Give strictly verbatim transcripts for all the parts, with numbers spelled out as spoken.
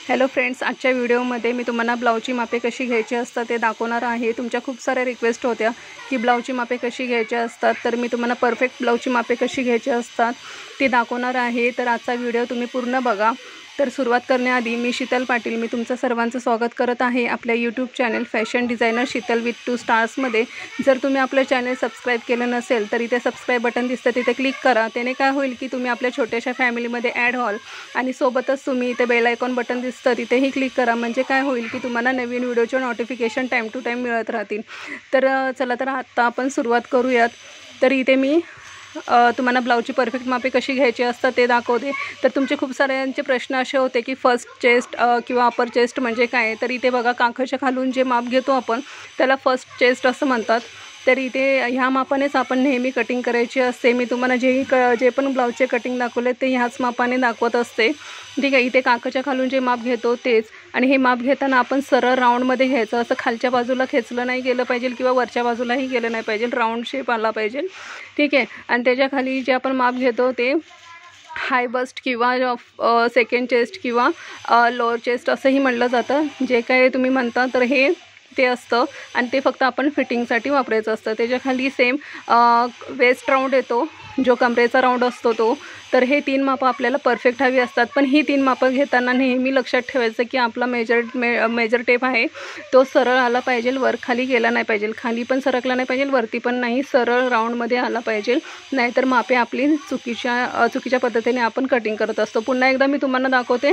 Hello friends, आजच्या व्हिडिओमध्ये मी तुम्हाला ब्लाऊजची मापे कशी घ्यायची असतात ते दाखवणार आहे। तुमच्या खूप साऱ्या रिक्वेस्ट होत्या की ब्लाऊजची मापे कशी घ्यायची असतात, तर मी तुम्हाला परफेक्ट ब्लाऊजची मापे कशी घ्यायची असतात ते दाखवणार आहे। तर आजचा व्हिडिओ तुम्ही पूर्ण बघा। तर सुरुवात करण्याआधी मी शीतल पाटील मी तुमचं सर्वांचं स्वागत करत आहे आपल्या YouTube channel fashion designer Sheetal with two स्टार्समध्ये। जर तुम्ही आपलं चॅनल सबस्क्राईब केलं नसेल तर इथे सबस्क्राईब बटन दिसतं, तिथे क्लिक करा। त्याने काय होईल की तुम्ही आपल्या छोट्याशा फॅमिलीमध्ये ॲड व्हाल आणि सोबतच तुम्ही इथे बेल आयकॉन बटन दिसतं तिथेही क्लिक करा, म्हणजे काय होईल की तुम्हाला नवीन व्हिडिओचे नोटिफिकेशन टाईम टू टाईम मिळत राहतील। तर चला तर आता आपण सुरुवात करूयात। तर इथे मी तुम्हाला ब्लाऊजची परफेक्ट मापे कशी घ्यायची असतात ते दाखवते। तर तुमचे खूप साऱ्यांचे प्रश्न असे होते की फर्स्ट चेस्ट किंवा अपर चेस्ट म्हणजे काय, तर इथे बघा काखाच्या खालून जे माप घेतो आपण त्याला फर्स्ट चेस्ट असं म्हणतात। तर इथे ह्या मापानेच आपण नेहमी कटिंग करायची असते। मी तुम्हाला जेही क जे पण ब्लाऊजचे कटिंग दाखवले ते ह्याच मापाने दाखवत असते, ठीक आहे। इथे काखाच्या खालून जे माप घेतो तेच, आणि हे माप घेताना आपण सरळ राऊंडमध्ये घ्यायचं, असं खालच्या बाजूला खेचलं नाही गेलं पाहिजे किंवा वरच्या बाजूलाही गेलं नाही पाहिजे, राऊंड शेप आला पाहिजे, ठीक आहे। आणि त्याच्या खाली जे आपण माप घेतो ते हाय बस्ट किंवा सेकंड चेस्ट किंवा लोअर चेस्ट असंही म्हटलं जातं, जे काय तुम्ही म्हणता तर हे ते असतं आणि ते फक्त आपण फिटिंगसाठी वापरायचं असतं। त्याच्या खाली सेम वेस्ट राऊंड येतो जो कमरेचा राऊंड असतो तो। तर हे तीन मापं आपल्याला परफेक्ट हवी असतात, पण ही तीन मापं घेताना नेहमी लक्षात ठेवायचं की आपला मेजर मे मेजर टेप आहे तो सरळ आला पाहिजे, वर खाली गेला नाही पाहिजे, खाली पण सरकला नाही पाहिजे, वरती पण नाही, सरळ राऊंडमध्ये आला पाहिजे, नाहीतर मापे आपली चुकीच्या चुकीच्या पद्धतीने आपण कटिंग करत असतो। पुन्हा एकदा मी तुम्हाला दाखवते।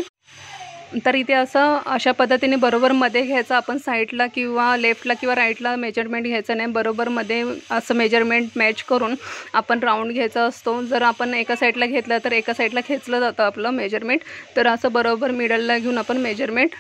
तर इथे असं अशा पद्धतीने बरोबर मध्ये घ्यायचं आपण, साईडला किंवा लेफ्टला किंवा राईटला मेजरमेंट घ्यायचं नाही, बरोबर मध्ये असं मेजरमेंट मॅच करून आपण राऊंड घ्यायचा असतो। जर आपण एका साईडला घेतलं तर एका साईडला खेचलं जातं आपलं मेजरमेंट, तर असं बरोबर मिडलला घेऊन आपण मेजरमेंट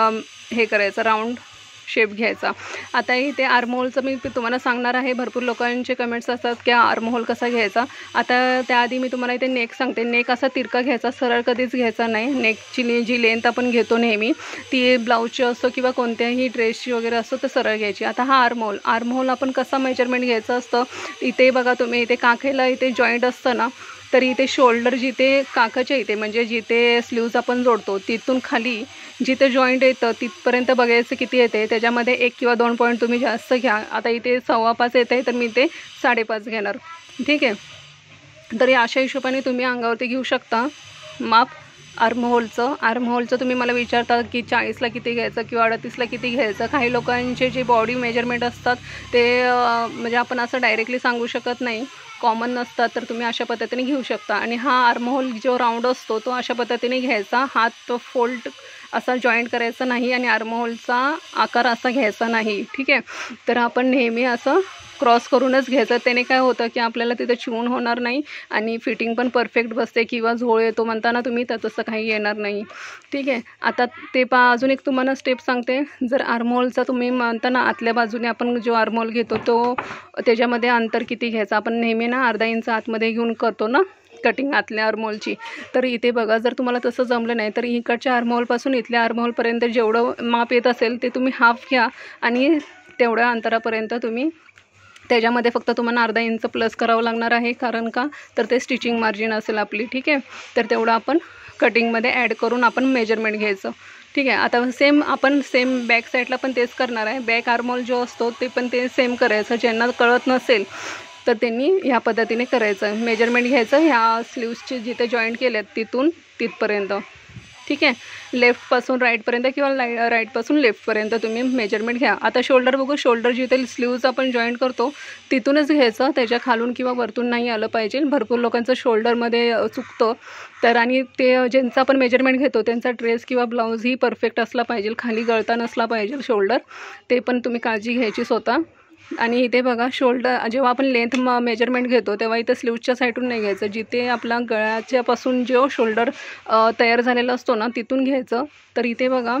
हे करायचं, राऊंड शेप घ्यायचा। आता इथे आर्महोलचं मी तुम्हाला सांगणार आहे। भरपूर लोकांचे कमेंट्स असतात की आर्महोल कसा घ्यायचा। आता त्याआधी मी तुम्हाला इथे नेक सांगते। नेक असा तिरका घ्यायचा, सरळ कधीच घ्यायचा नाही। नेकची जी लेंथ आपण घेतो नेहमी ती ब्लाऊजची असो किंवा कोणत्याही ड्रेसची वगैरे असो तर सरळ घ्यायची। आता हा आर्महोल आर्महोल आपण कसा मेजरमेंट घ्यायचं असतं, इथे बघा तुम्ही, इथे काखेला इथे जॉईंट असतं ना, तर इथे शोल्डर जिथे काखाच्या इथे म्हणजे जिथे स्लीव्ज आपण जोडतो तिथून खाली जिथे जॉईंट येतं तिथपर्यंत बघायचं किती येते, त्याच्यामध्ये एक किंवा दोन पॉईंट तुम्ही जास्त घ्या। आता इथे सव्वा पाच येत आहे तर मी इथे साडेपाच घेणार, ठीक आहे। तर या अशा हिशोबाने तुम्ही अंगावरती घेऊ शकता माप आर्महोलचं। आर्महोलचं तुम्ही मला विचारता की चाळीसला किती घ्यायचं किंवा अडतीसला किती घ्यायचं। काही लोकांचे जे बॉडी मेजरमेंट असतात ते म्हणजे आपण असं डायरेक्टली सांगू शकत नाही, कॉमन नसतात, तर तुम्ही अशा पद्धतीने घेऊ शकता। आणि हा आर्महोल जो राऊंड असतो तो अशा पद्धतीने घ्यायचा, हात फोल्ड असा जॉईंट करायचा नाही आणि आर्महोलचा आकार असा घ्यायचा नाही, ठीक आहे। तर आपण नेहमी असं क्रॉस करूनच घ्यायचं, त्याने काय होतं की आपल्याला तिथं चिवून होणार नाही आणि फिटिंग पण परफेक्ट बसते किंवा झोळ येतो म्हणताना तुम्ही तर तसं काही येणार नाही, ठीक आहे। आता ते पा अजून एक तुम्हाला स्टेप सांगते। जर आर्महोलचा तुम्ही म्हणताना आतल्या बाजूने आपण जो आर्महोल घेतो तो त्याच्यामध्ये अंतर किती घ्यायचं, आपण नेहमी ना अर्धा इंच आतमध्ये घेऊन करतो ना कटिंग आतल्या आर्महोलची। तर इथे बघा, जर तुम्हाला तसं जमलं नाही तर इकडच्या आर्महोलपासून इथल्या आर्महोलपर्यंत जेवढं माप येत असेल ते तुम्ही हाफ घ्या आणि तेवढ्या अंतरापर्यंत तुम्ही त्याच्यामध्ये फक्त तुम्हाला अर्धा इंच प्लस करावं लागणार आहे, कारण का तर ते स्टिचिंग मार्जिन असेल आपली, ठीक आहे। तर तेवढं आपण कटिंगमध्ये ॲड करून आपण मेजरमेंट घ्यायचं, ठीक आहे। आता सेम आपण सेम बॅक साईडला पण तेच करणार आहे। बॅक आर्महोल जो असतो ते पण ते सेम करायचं। ज्यांना कळत नसेल तर त्यांनी ह्या पद्धतीने करायचं, मेजरमेंट घ्यायचं ह्या स्लीव्सचे जिथे जॉईंट केलेत तिथून तिथपर्यंत, ठीक आहे। लेफ्टपासून राईटपर्यंत किंवा लाई राईटपासून लेफ्टपर्यंत तुम्ही मेजरमेंट घ्या। आता शोल्डर बघू, शोल्डर जिथे स्लीव्ज आपण जॉईंट करतो तिथूनच घ्यायचं, त्याच्या खालून किंवा वरतून नाही आलं पाहिजे। भरपूर लोकांचं शोल्डरमध्ये चुकतं, तर आणि ते ज्यांचं आपण मेजरमेंट घेतो त्यांचा ड्रेस किंवा ब्लाऊजही परफेक्ट असला पाहिजे, खाली गळता नसला पाहिजे शोल्डर, ते पण तुम्ही काळजी घ्यायची स्वतः। आणि इथे बघा शोल्डर जेव्हा आपण लेंथ म मेजरमेंट घेतो तेव्हा इथं स्लीव्सच्या साईडून नाही घ्यायचं, जिथे आपला गळ्याच्यापासून जो शोल्डर तयार झालेला असतो ना तिथून घ्यायचं। तर इथे बघा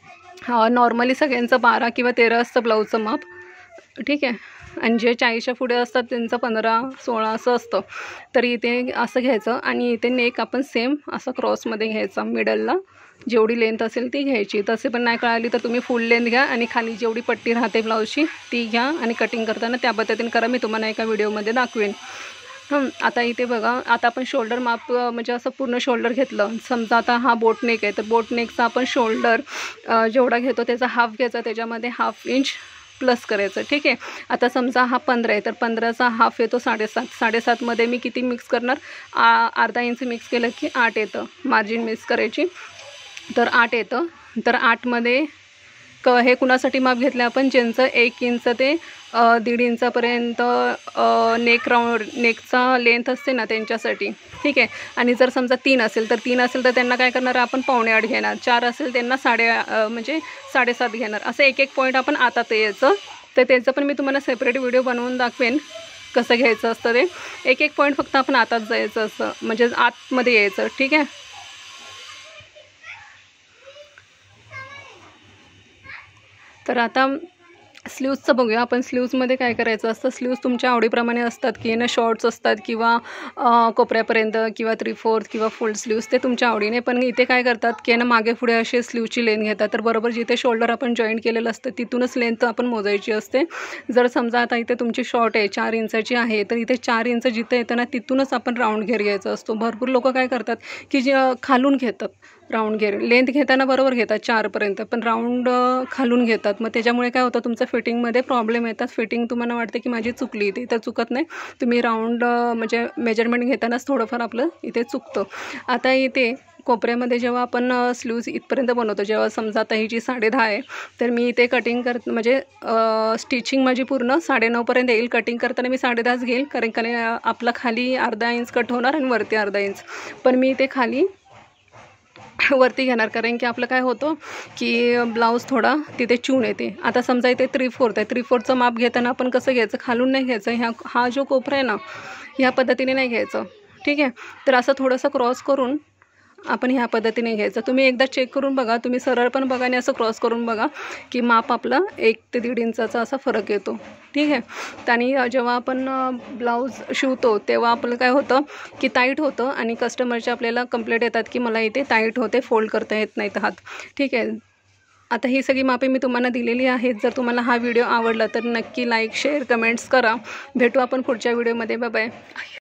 नॉर्मली सगळ्यांचं बारा किंवा तेरा असतं ब्लाऊजचं माप, ठीक आहे, आणि जे चाळीसच्या पुढे असतात त्यांचं पंधरा सोळा असं असतं। तर इथे असं घ्यायचं आणि इथे नेक आपण सेम असं क्रॉसमध्ये घ्यायचा, मिडलला जेवढी लेंथ असेल ती घ्यायची। तसे पण नाही कळाली तर तुम्ही फुल लेंथ घ्या आणि खाली जेवढी पट्टी राहते ब्लाऊजची ती घ्या आणि कटिंग करताना त्या पद्धतीने करा, मी तुम्हाला एका व्हिडिओमध्ये दाखवेन। हं, आता इथे बघा, आता आपण शोल्डर माप अ, म्हणजे असं पूर्ण शोल्डर घेतलं. समजा आता हा बोट नेक आहे, तर बोट नेकचा आपण शोल्डर अ, जेवढा घेतो त्याचा हाफ घ्यायचा, त्याच्यामध्ये हाफ इंच प्लस करायचं. ठीक आहे. आता समजा हा पंधरा आहे, तर पंधराचा हाफ येतो साडेसात. साडेसातमध्ये मी किती मिक्स करणार? आ अर्धा इंच मिक्स केलं की आठ येतं. मार्जिन मिक्स करायची, तर आठ येतं. तर आठमध्ये क हे कुणासाठी माप घेतलं आपण? ज्यांचं एक इंच ते अ, दीड इंचापर्यंत अ, नेक राऊंड नेकचा लेंथ असते ना, त्यांच्यासाठी. ठीक आहे. आणि जर समजा तीन असेल तर तीन असेल तर त्यांना काय करणार आपण? पावणे आठ घेणार. चार असेल त्यांना साडे अ, म्हणजे साडेसात घेणार. असं एक एक पॉईंट आपण आतात यायचं. तर त्याचं पण मी तुम्हाला सेपरेट व्हिडिओ बनवून दाखवेन कसं घ्यायचं असतं ते. एक एक पॉईंट फक्त आपण आतात जायचं असं, म्हणजे आतमध्ये यायचं. ठीक आहे. तर आता स्लीव्सचं बघूया आपण. स्लीव्समध्ये काय करायचं असतं? स्लीव्स तुमच्या आवडीप्रमाणे असतात की ना, शॉर्ट्स असतात किंवा अ, कोपऱ्यापर्यंत किंवा थ्री फोर्थ किंवा फुल स्लीव्स, ते तुमच्या आवडीने. पण इथे काय करतात की ना, मागे पुढे असे स्लीवची लेंथ घेतात. तर बरोबर जिथे शोल्डर आपण जॉईंट केलेलं असतं तिथूनच लेंथ आपण मोजायची असते. जर समजा आता इथे तुमची शॉर्ट आहे, चार इंचाची आहे, तर इथे चार इंच जिथे येतं ना, तिथूनच आपण राऊंड घेर घ्यायचा असतो. भरपूर लोकं काय करतात की जे खालून घेतात राऊंड घेर. लेंथ घेताना बरोबर घेतात चारपर्यंत, पण राऊंड खालून घेतात. मग त्याच्यामुळे काय होतं? तुमचं फिटिंगमध्ये प्रॉब्लेम येतात. फिटिंग तुम्हाला वाटते की माझी चुकली, इथे तर चुकत नाही. तुम्ही राऊंड म्हणजे मेजरमेंट घेतानाच थोडंफार आपलं इथे चुकतं. आता इथे कोपऱ्यामध्ये जेव्हा आपण स्लीव्ज इथपर्यंत बनवतो, जेव्हा समजा आता ही जी साडे दहा आहे, तर मी इथे कटिंग कर म्हणजे स्टिचिंग माझी पूर्ण साडे नऊपर्यंत येईल. कटिंग करताना मी साडे दहाच घेईल, कारण कारण आपला खाली अर्धा इंच कट होणार आणि वरती अर्धा इंच. पण मी इथे खाली वरती घेणार, कारण की आपलं काय होतं की ब्लाऊज थोडा तिथे चून येते. आता समजा इथे थ्री फोर्थ आहे, थ्री फोर्थचं माप घेताना आपण कसं घ्यायचं? खालून नाही घ्यायचं. ह्या हा जो कोपरा आहे ना, ह्या पद्धतीने नाही घ्यायचं. ठीक आहे. तर असं थोडंसं क्रॉस करून आपण ह्या पद्धतीने घ्यायचं. तुम्ही एकदा चेक करून बघा, तुम्ही सरळ पण बघा आणि असं क्रॉस करून बघा की माप आपलं एक ते दीड इंचाचा असा फरक येतो. ठीक आहे. आणि जेव्हा आपण ब्लाऊज शिवतो तेव्हा आपलं काय होतं की टाईट होतं, आणि कस्टमरचे आपल्याला कंप्लेंट येतात की मला इथे टाईट होते, फोल्ड करता येत नाहीत हात. ठीक आहे. आता ही सगळी मापे मी तुम्हाला दिलेली आहेत. जर तुम्हाला हा व्हिडिओ आवडला तर नक्की लाईक, शेअर, कमेंट्स करा. भेटू आपण पुढच्या व्हिडिओमध्ये. Bye bye.